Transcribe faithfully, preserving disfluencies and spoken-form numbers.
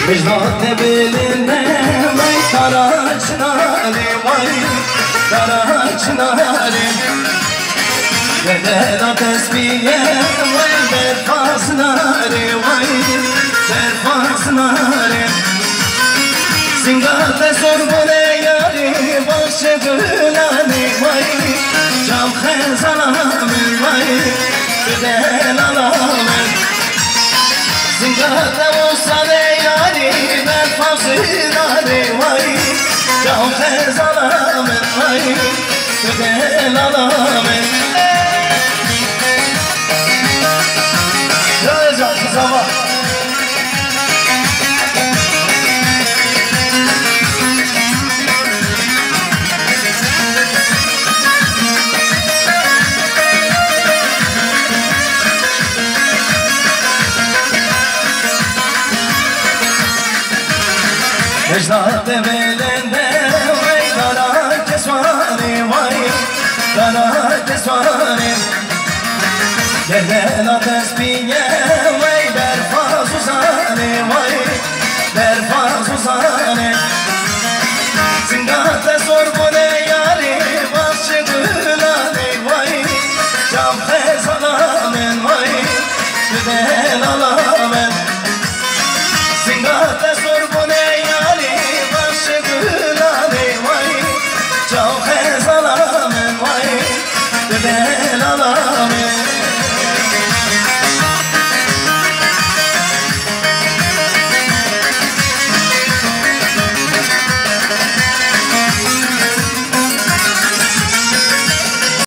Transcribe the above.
Vicdan belinde vay kara çınarı vay kara çınarı Bedela tesbiye vay berfasnarı vay berfasnarı Singate sorbone yari başı gülani vay Cam khezanamın vay bedela alamın Singate musane yari berfasnarı vay Cam khezanamın vay bedela alamın Sabah Necdat belinde vay kara kesvani vay kara kesvani Bedela tesbiye vay berfaz uzane vay berfaz uzane Zingate sorbone yari başı gülane vay Cam khezanamen vay bedel alamen Zingate